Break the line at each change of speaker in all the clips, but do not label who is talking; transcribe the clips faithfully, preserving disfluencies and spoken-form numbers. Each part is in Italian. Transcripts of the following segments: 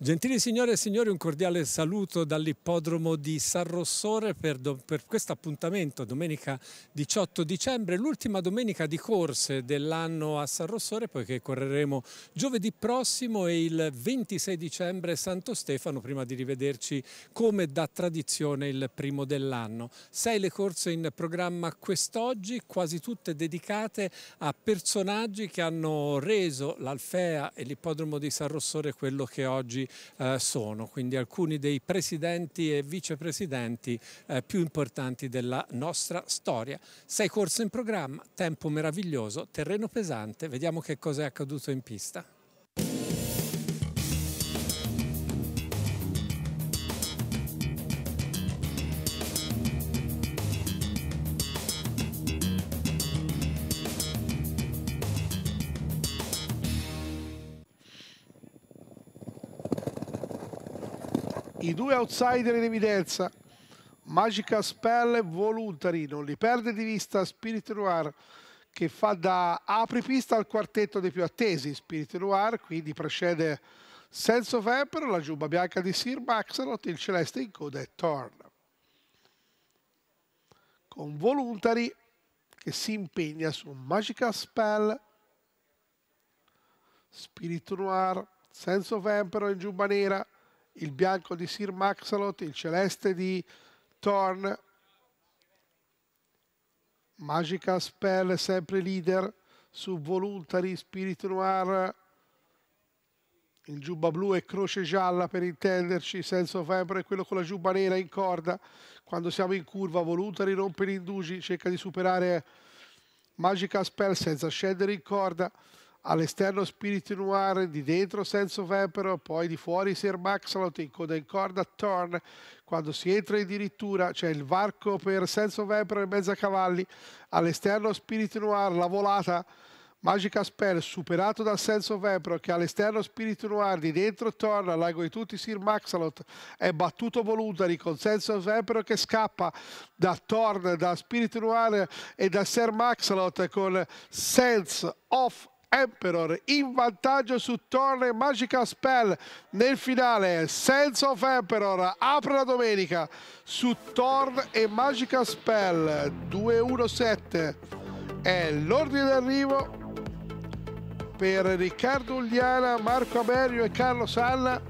Gentili signore e signori, un cordiale saluto dall'ippodromo di San Rossore per, per questo appuntamento, domenica diciotto dicembre, l'ultima domenica di corse dell'anno a San Rossore, poiché correremo giovedì prossimo e il ventisei dicembre Santo Stefano, prima di rivederci come da tradizione il primo dell'anno. Sei le corse in programma quest'oggi, quasi tutte dedicate a personaggi che hanno reso l'Alfea e l'ippodromo di San Rossore quello che oggi Eh, sono, quindi alcuni dei presidenti e vicepresidenti eh, più importanti della nostra storia. Sei corse in programma, tempo meraviglioso, terreno pesante, vediamo che cosa è accaduto in pista.
I due outsider in evidenza, Magical Spell e Voluntary, non li perde di vista Spirit Noir, che fa da apripista al quartetto dei più attesi. Spirit Noir quindi precede Sense of Emperor, la giubba bianca di Sir Maxalot, il celeste in coda è Thorn. Con Voluntary che si impegna su Magical Spell, Spirit Noir, Sense of Emperor in giubba nera, il bianco di Sir Maxalot, il celeste di Thorn. Magical Spell sempre leader su Voluntary, Spirit Noir in giubba blu e croce gialla per intenderci, Sense of Emperor è quello con la giubba nera in corda. Quando siamo in curva Voluntary rompe gli indugi, cerca di superare Magical Spell senza scendere in corda. All'esterno Spirit Noir, di dentro Sense of Emperor, poi di fuori Sir Maxalot, in coda in corda Thorn. Quando si entra addirittura c'è il varco per Sense of Emperor in mezzo a cavalli. All'esterno Spirit Noir, la volata Magical Spell superato da Sense of Emperor, che all'esterno Spirit Noir, di dentro Thorn, a largo di tutti Sir Maxalot, è battuto Voluntary con Sense of Emperor che scappa da Thorn, da Spirit Noir e da Sir Maxalot con Sense of Emperor in vantaggio su Thorn e Magical Spell. Nel finale Sense of Emperor apre la domenica su Thorn e Magical Spell. Due uno sette è l'ordine d'arrivo per Riccardo Ugliana, Marco Amerio e Carlo Sanna.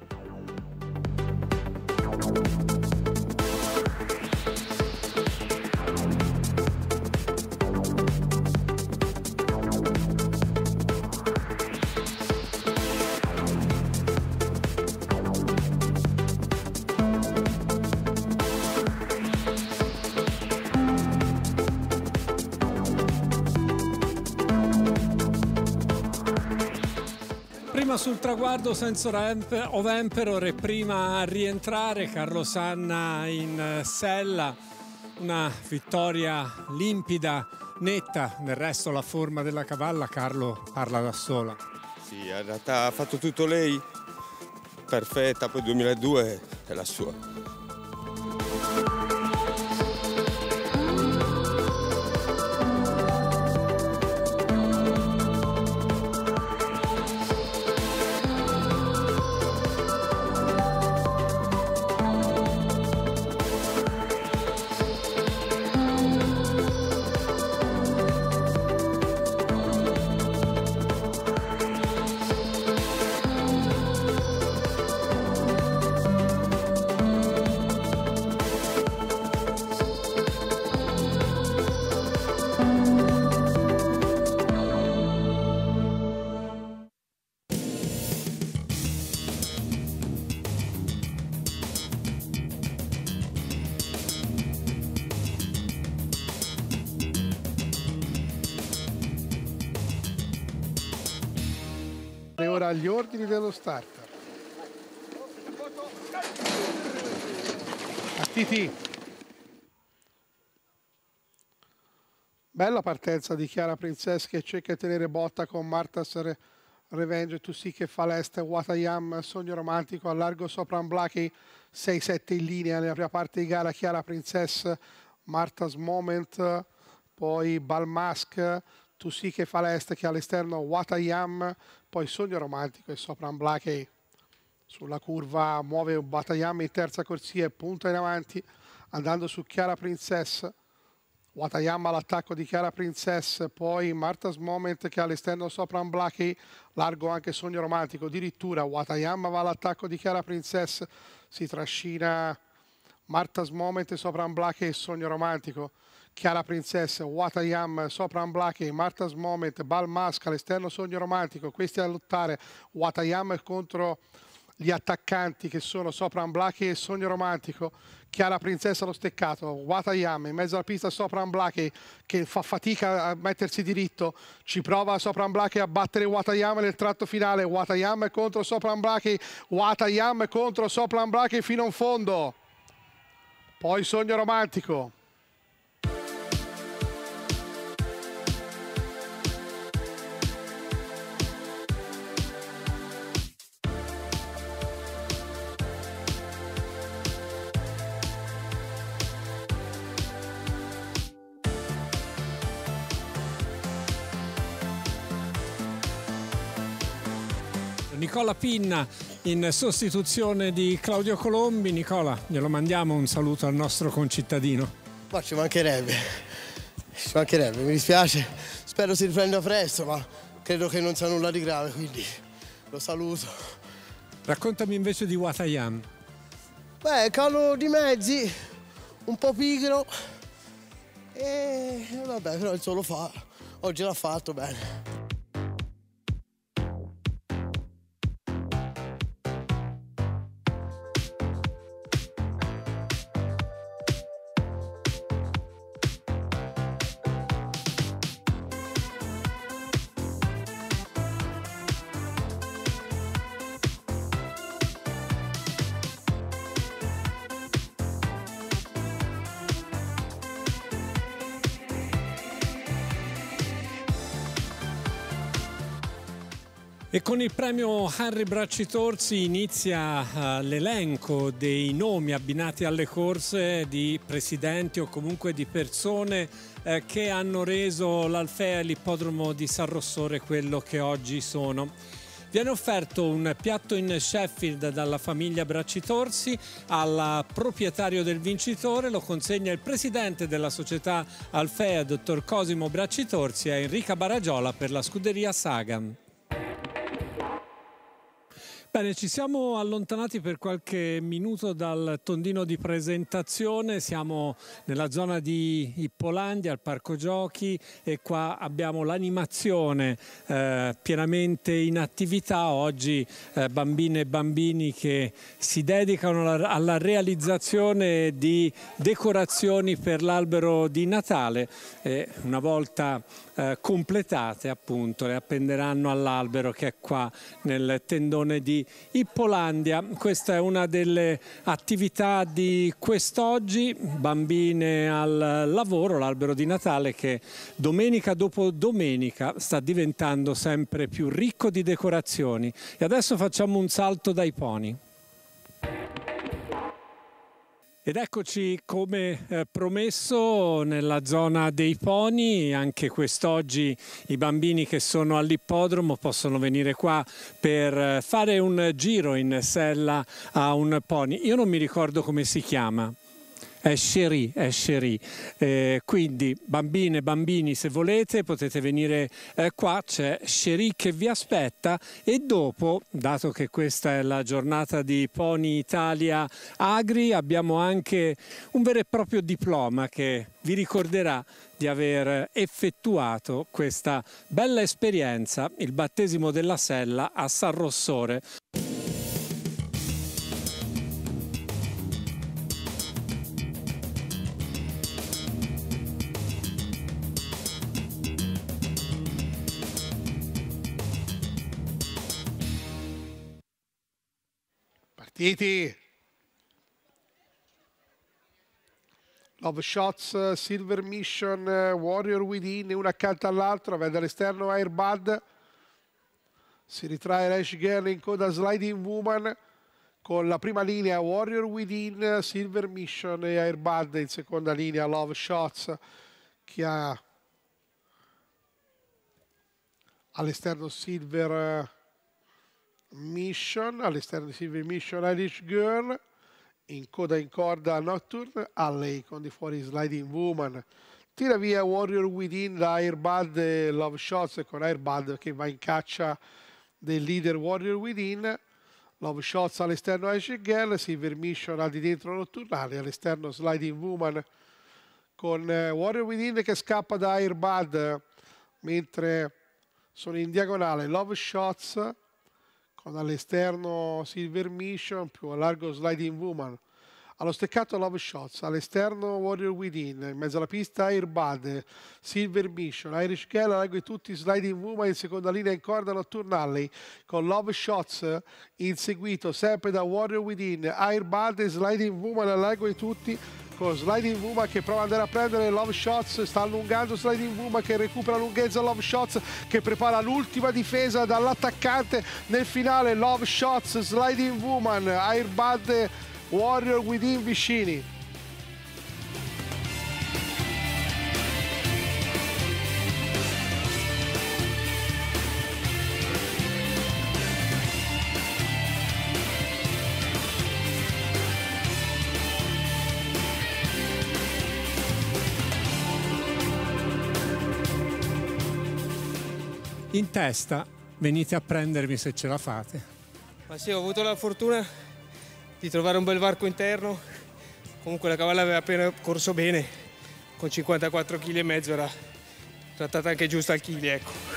Prima sul traguardo Sense of Emperor e prima a rientrare Carlo Sanna in sella, una vittoria limpida, netta. Del resto la forma della cavalla, Carlo, parla da sola.
Sì, in realtà ha fatto tutto lei, perfetta, poi duemiladue è la sua.
E ora agli ordini dello starter. Partiti. Bella partenza di Chiara Princess che cerca di tenere botta con Martha's Re Revenge, Tu sì che fa l'est, Watayam, Sogno Romantico, a largo sopra Unblacky, sei sette in linea nella prima parte di gara. Chiara Princess, Martha's Moment, poi Balmask, Tu sì che fa l'est, che all'esterno Watayam, poi Sogno Romantico e sopra Unblacky Sulla curva muove Watayama in terza corsia e punta in avanti andando su Chiara Princess. Watayama all'attacco di Chiara Princess, poi Martha's Moment che all'esterno sopra Unblacky, largo anche Sogno Romantico, addirittura Watayama va all'attacco di Chiara Princess, si trascina Martha's Moment sopra Unblacky e Sogno Romantico. Chiara Princess, Watayama sopra Unblacky, Martha's Moment, Bal Mask all'esterno Sogno Romantico, questi a lottare, Watayama contro gli attaccanti che sono sopra Unblacky e Sogno Romantico. Chiara Princess allo steccato, Watayama in mezzo alla pista sopra Unblacky che fa fatica a mettersi diritto, ci prova sopra Unblacky a battere Watayama nel tratto finale. Watayama contro sopra Unblacky, Watayama contro sopra Unblacky fino in fondo, poi Sogno Romantico.
Nicola Pinna in sostituzione di Claudio Colombi. Nicola, glielo mandiamo un saluto al nostro concittadino.
Ma ci mancherebbe, ci mancherebbe, mi dispiace, spero si riprenda presto, ma credo che non sia nulla di grave, quindi lo saluto.
Raccontami invece di Watayama.
Beh, calo di mezzi, un po' pigro, e vabbè, però il suo lo fa, oggi l'ha fatto bene.
E con il premio Henry Braccitorsi inizia uh, l'elenco dei nomi abbinati alle corse di presidenti o comunque di persone eh, che hanno reso l'Alfea e l'ippodromo di San Rossore quello che oggi sono. Viene offerto un piatto in Sheffield dalla famiglia Braccitorsi al proprietario del vincitore, lo consegna il presidente della società Alfea, dottor Cosimo Braccitorsi, a Enrica Baragiola per la scuderia Sagan. Bene, ci siamo allontanati per qualche minuto dal tondino di presentazione, siamo nella zona di Ippolandia, al Parco Giochi, e qua abbiamo l'animazione eh, pienamente in attività. Oggi eh, bambine e bambini che si dedicano alla, alla realizzazione di decorazioni per l'albero di Natale e una volta eh, completate appunto le appenderanno all'albero che è qua nel tendone di Ippolandia. Questa è una delle attività di quest'oggi, bambine al lavoro, l'albero di Natale che domenica dopo domenica sta diventando sempre più ricco di decorazioni. E adesso facciamo un salto dai pony. Ed eccoci come eh, promesso nella zona dei pony. Anche quest'oggi i bambini che sono all'ippodromo possono venire qua per fare un giro in sella a un pony. Io non mi ricordo come si chiama. È Cherie, è Cherie. Eh, quindi bambine e bambini, se volete potete venire eh, qua, c'è Cherie che vi aspetta, e dopo, dato che questa è la giornata di Pony Italia Agri, abbiamo anche un vero e proprio diploma che vi ricorderà di aver effettuato questa bella esperienza, il battesimo della sella a San Rossore.
Partiti. Love Shots, Silver Mission, Warrior Within, uno accanto all'altro, vede all'esterno Airbud, si ritrae Rash Girl in coda Sliding Woman, con la prima linea Warrior Within, Silver Mission e Airbud in seconda linea Love Shots, che ha all'esterno Silver Mission, all'esterno di Silver Mission Irish Girl, in coda in corda Nocturne, Alley con di fuori Sliding Woman, tira via Warrior Within da Airbud e Love Shots, con Airbud che va in caccia del leader Warrior Within, Love Shots all'esterno Irish Girl, Silver Mission al di dentro Nocturnale, all'esterno Sliding Woman con Warrior Within che scappa da Airbud, mentre sono in diagonale Love Shots con all'esterno Silver Mission più a largo Sliding Woman, allo steccato Love Shots, all'esterno Warrior Within, in mezzo alla pista Airbud, Silver Mission, Irish Girl, a largo di tutti Sliding Woman, in seconda linea in corda Nocturnale con Love Shots inseguito sempre da Warrior Within, Airbud e Sliding Woman a largo di tutti, con Sliding Woman che prova ad andare a prendere Love Shots, sta allungando Sliding Woman che recupera lunghezza, Love Shots che prepara l'ultima difesa dall'attaccante nel finale, Love Shots, Sliding Woman, Airbud, Warrior Within vicini.
In testa, venite a prendermi se ce la fate.
Ma sì, ho avuto la fortuna di trovare un bel varco interno. Comunque la cavalla aveva appena corso bene, con cinquantaquattro chili e mezzo era trattata anche giusta al chili, ecco.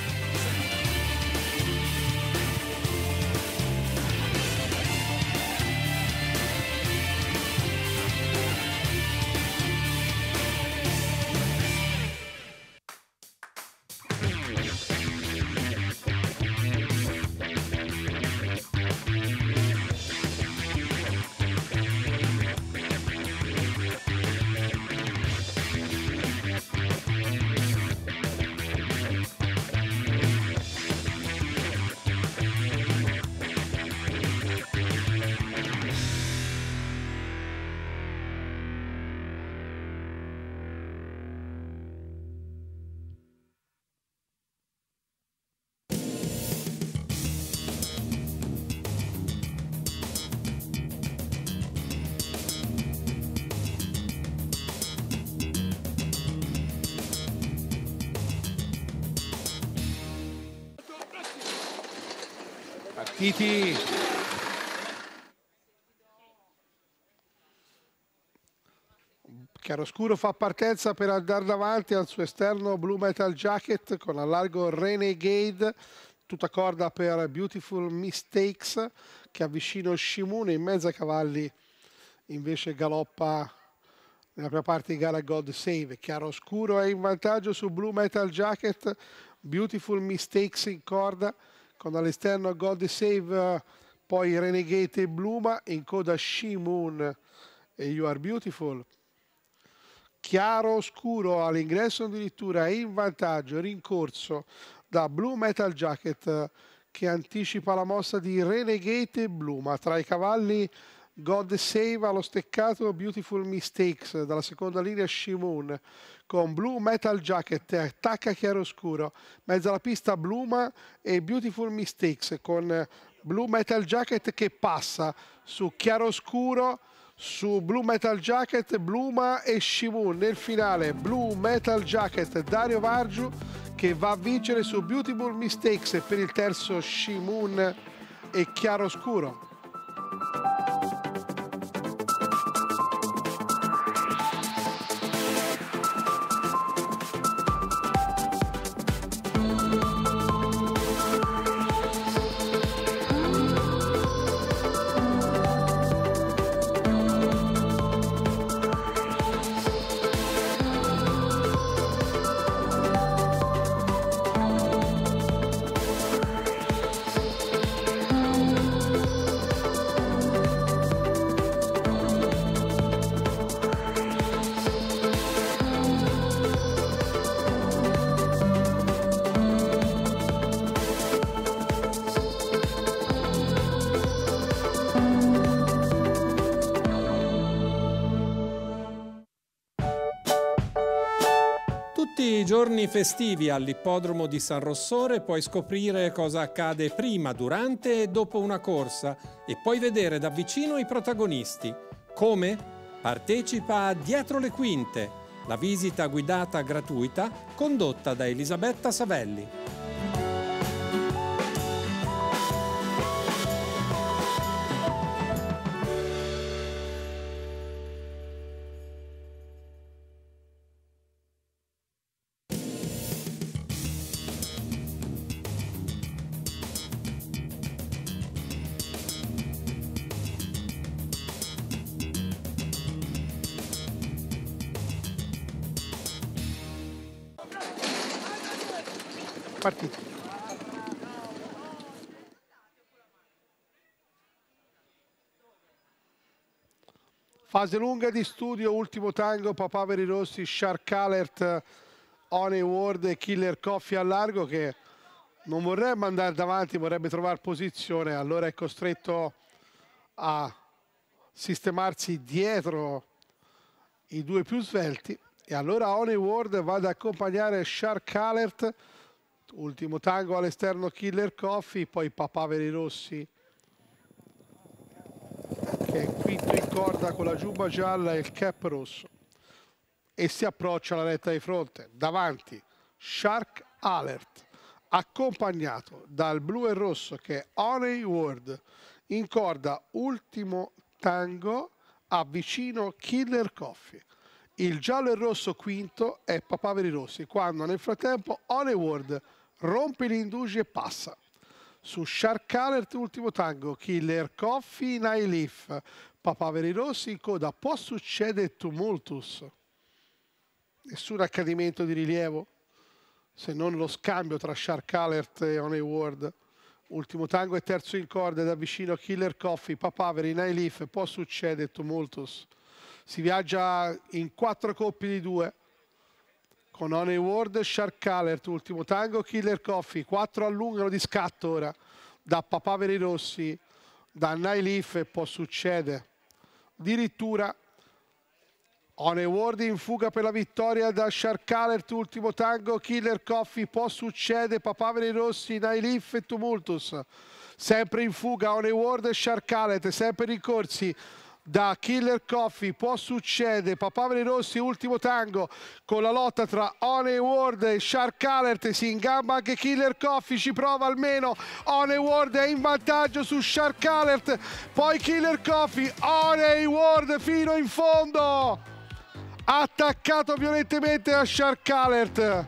Partiti. Chiaroscuro fa partenza per andare davanti al suo esterno Blue Metal Jacket con a largo Renegade, tutta corda per Beautiful Mistakes che avvicina Shimune, in mezzo ai cavalli invece galoppa nella prima parte di gara God Save. Chiaroscuro è in vantaggio su Blue Metal Jacket, Beautiful Mistakes in corda con all'esterno God Save, poi Renegade e Bluma, in coda Shimoon e You Are Beautiful. Chiaro Oscuro all'ingresso addirittura è in vantaggio, rincorso da Blue Metal Jacket che anticipa la mossa di Renegade e Bluma. Tra i cavalli God Save allo steccato Beautiful Mistakes, dalla seconda linea Shimoon con Blue Metal Jacket, attacca Chiaroscuro, mezzo alla pista Bluma e Beautiful Mistakes con Blue Metal Jacket che passa su Chiaroscuro, su Blue Metal Jacket, Bluma e Shimoon. Nel finale Blue Metal Jacket, Dario Vargiu che va a vincere su Beautiful Mistakes, e per il terzo Shimoon e Chiaroscuro.
questi giorni festivi all'ippodromo di San Rossore puoi scoprire cosa accade prima, durante e dopo una corsa e puoi vedere da vicino i protagonisti. Come? Partecipa a Dietro le Quinte, la visita guidata gratuita condotta da Elisabetta Savelli.
Partito. Fase lunga di studio, ultimo tango, Papaveri Rossi, Shark Alert, Honey World e Killer Coffee al largo, che non vorrebbe andare davanti, vorrebbe trovare posizione, allora è costretto a sistemarsi dietro i due più svelti e allora Honey World va ad accompagnare Shark Alert. Ultimo tango all'esterno Killer Coffee, poi Papaveri Rossi che è quinto in corda con la giubba gialla e il cap rosso e si approccia alla retta di fronte. Davanti Shark Alert accompagnato dal blu e rosso che è Honey World. In corda ultimo tango avvicino Killer Coffee. Il giallo e rosso quinto è Papaveri Rossi, quando nel frattempo Honey World rompe gli indugi e passa. Su Shark Alert ultimo tango, Killer Coffee, Night Leaf, Papaveri Rossi in coda. Può succedere tumultus. Nessun accadimento di rilievo, se non lo scambio tra Shark Alert e Honey World. Ultimo tango e terzo in corda da vicino Killer Coffee, Papaveri, Night Leaf, può succedere tumultus. Si viaggia in quattro coppie di due. Con Honey World, Shark Alert, ultimo tango, Killer Coffee, quattro allungano di scatto ora, da Papaveri Rossi, da Night Leaf e può succedere. Addirittura Honey World in fuga per la vittoria da Shark Alert, ultimo tango, Killer Coffee, può succedere, Papaveri Rossi, Night Leaf e tumultus. Sempre in fuga Honey World e Shark Alert, sempre rincorsi da Killer Coffee, può succedere, Papaveri Rossi ultimo tango con la lotta tra Honey World e Shark Alert, si ingamba anche Killer Coffee, ci prova almeno, Honey World è in vantaggio su Shark Alert, poi Killer Coffee, Honey World fino in fondo, attaccato violentemente a Shark Alert,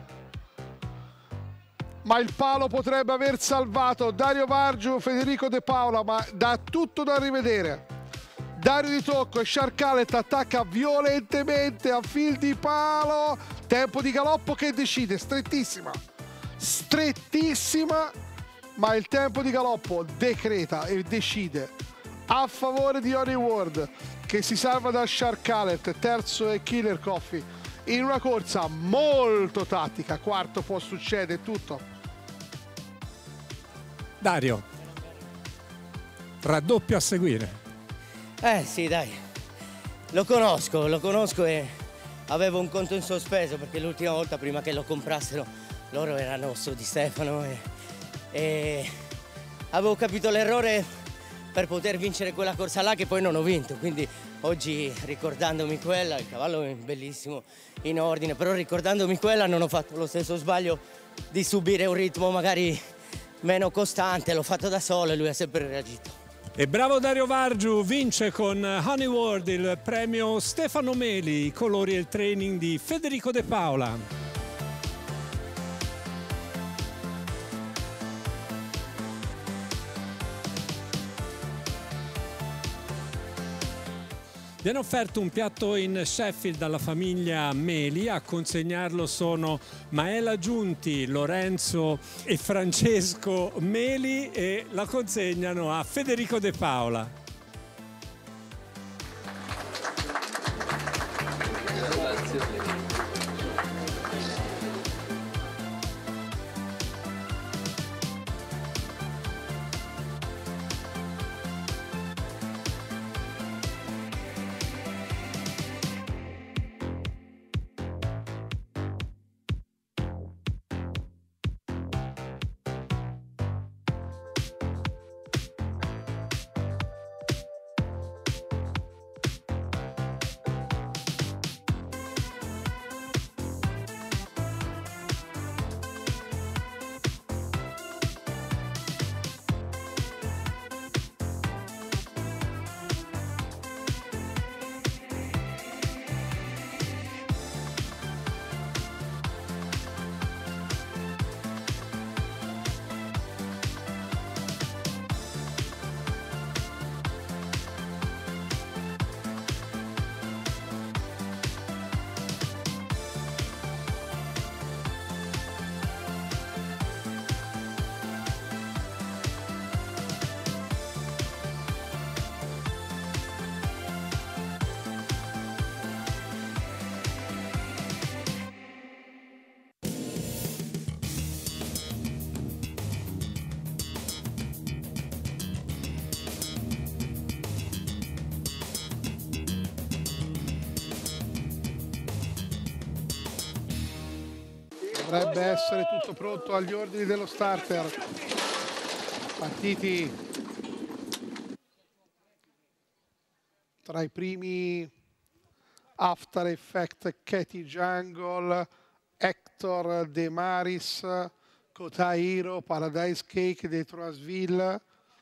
ma il palo potrebbe aver salvato Dario Vargiu, Federico De Paula, ma da tutto da rivedere. Dario Di Tocco e Shark Alert attacca violentemente a fil di palo, tempo di galoppo che decide, strettissima, strettissima, ma il tempo di galoppo decreta e decide a favore di Honey World che si salva da Shark Alert, terzo è Killer Coffee, in una corsa molto tattica, quarto può succedere tutto.
Dario, raddoppio a seguire.
Eh sì, dai, lo conosco, lo conosco e avevo un conto in sospeso perché l'ultima volta prima che lo comprassero loro erano su di Stefano e, e avevo capito l'errore per poter vincere quella corsa là che poi non ho vinto, quindi oggi ricordandomi quella, il cavallo è bellissimo, in ordine, però ricordandomi quella non ho fatto lo stesso sbaglio di subire un ritmo magari meno costante, l'ho fatto da solo e lui ha sempre reagito.
E bravo Dario Vargiu, vince con Honey World il premio Stefano Meli, i colori e il training di Federico De Paula. Viene offerto un piatto in Sheffield dalla famiglia Meli, a consegnarlo sono Maela Giunti, Lorenzo e Francesco Meli e la consegnano a Federico De Paula.
Dovrebbe essere tutto pronto agli ordini dello starter. Partiti tra i primi After Effect, Katie Jungle, Hector De Maris, Kota Hiro, Paradise Cake, Detroasville,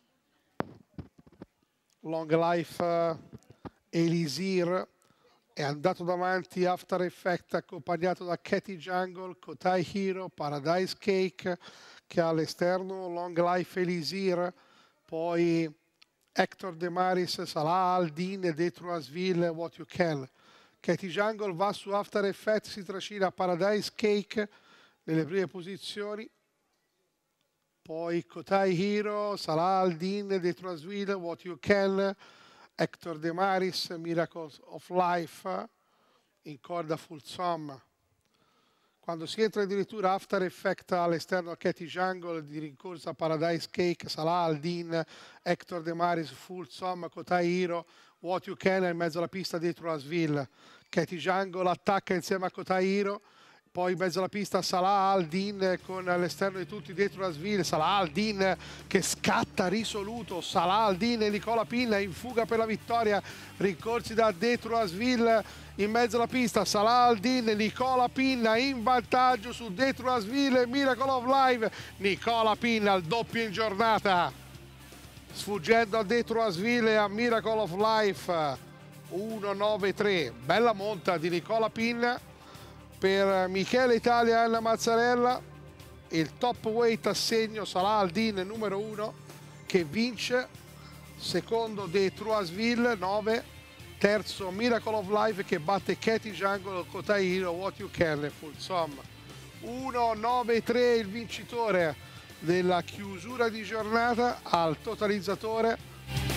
Long Life, Elisir. È andato davanti After Effect accompagnato da Katie Jungle, Kota Hiro, Paradise Cake che ha all'esterno Long Life Elisir, poi Hector De Maris, Salah Al-Din e Detroasville, What You Can. Katie Jungle va su After Effect, si trascina Paradise Cake nelle prime posizioni, poi Kota Hiro, Salah Al-Din, Detroasville, What You Can, Hector De Maris, Miracles of Life, in corda full sum. Quando si entra addirittura After Effect all'esterno a Katie Jungle, di rincorsa Paradise Cake, Salah Al-Din, Hector De Maris, full sum, Kota Hiro, What You Can in mezzo alla pista dietro Asville. Katie Jungle attacca insieme a Kota Hiro, poi in mezzo alla pista Salah Al-Din con all'esterno di tutti dietro Asville. Salah Al-Din che scatta risoluto, Salah Al-Din e Nicola Pinna in fuga per la vittoria, rincorsi da Detroasville in mezzo alla pista. Salah Al-Din e Nicola Pinna in vantaggio su Detroasville, Miracle of Life. Nicola Pinna al doppio in giornata, sfuggendo a Detroasville e a Miracle of Life. uno nove tre, bella monta di Nicola Pinna per Michele Italia e Anna Mazzarella. Il top weight assegno Salah Al-Din numero uno che vince, secondo Detroasville nove, terzo Miracle of Life che batte Katie Jungle, Kota Hiro, What You Can, full sum. uno nove tre il vincitore della chiusura di giornata al totalizzatore.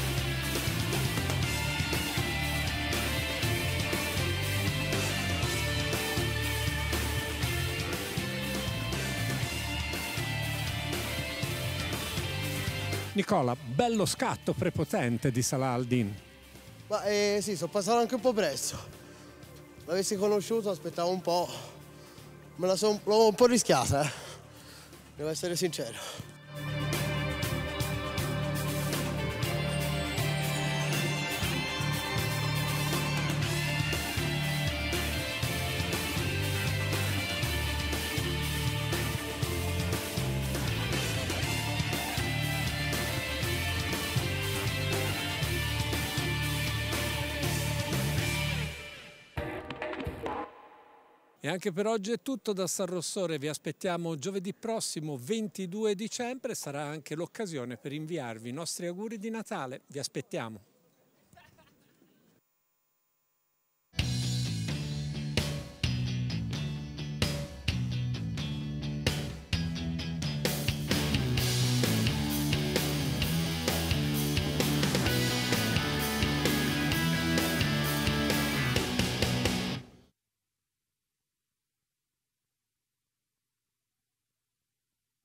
Nicola, bello scatto prepotente di Salah Al-Din.
Ma eh, sì, sono passato anche un po' presto. L'avessi conosciuto, aspettavo un po'. Me la sono un po' rischiata, eh. Devo essere sincero.
E anche per oggi è tutto da San Rossore, vi aspettiamo giovedì prossimo ventidue dicembre, sarà anche l'occasione per inviarvi i nostri auguri di Natale, vi aspettiamo.